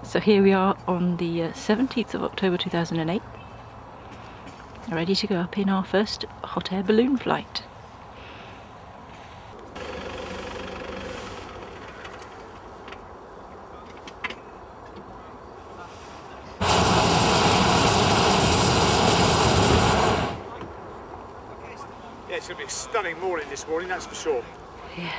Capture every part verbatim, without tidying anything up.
So here we are on the uh, seventeenth of October two thousand eight, ready to go up in our first hot air balloon flight. Yeah, it's going to be a stunning morning this morning, that's for sure. Yeah.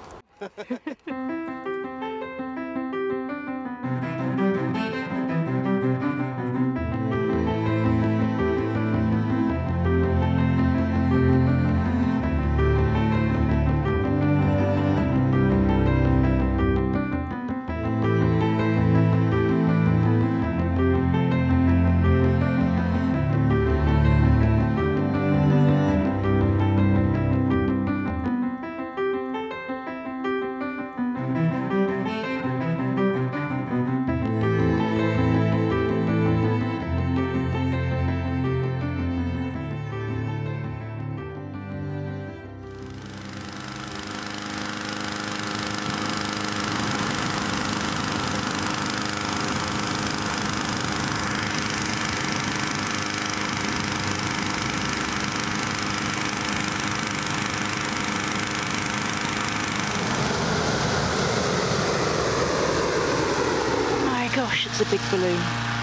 Gosh, it's a big balloon.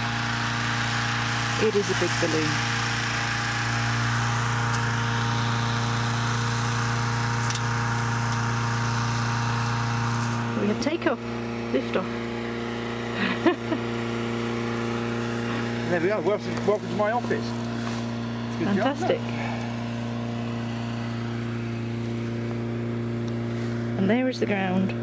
It is a big balloon. We have takeoff, liftoff. There we are, welcome, welcome to my office. Good Fantastic. Job, And there is the ground.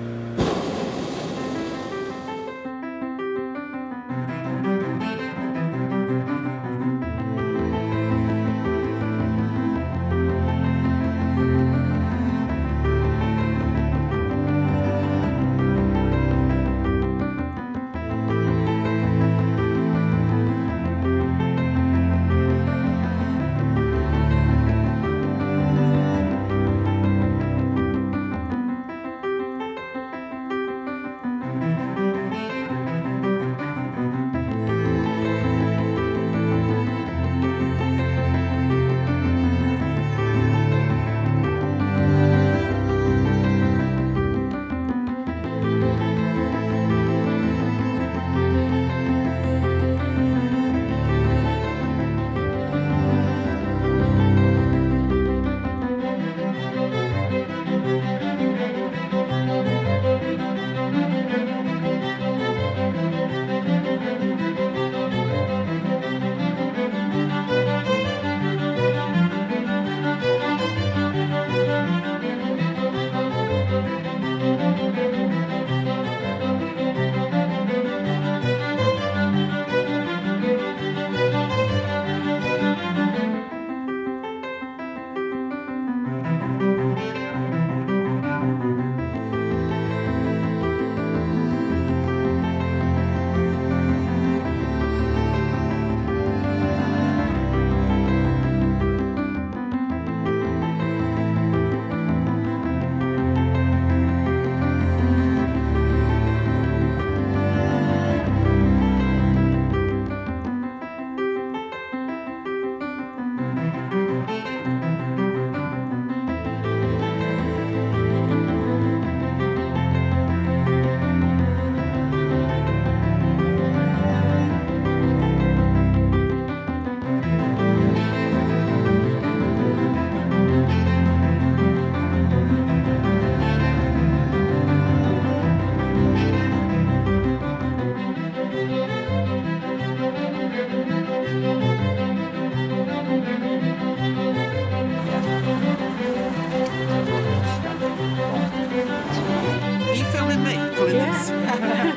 Are you filming me pulling Yeah. this?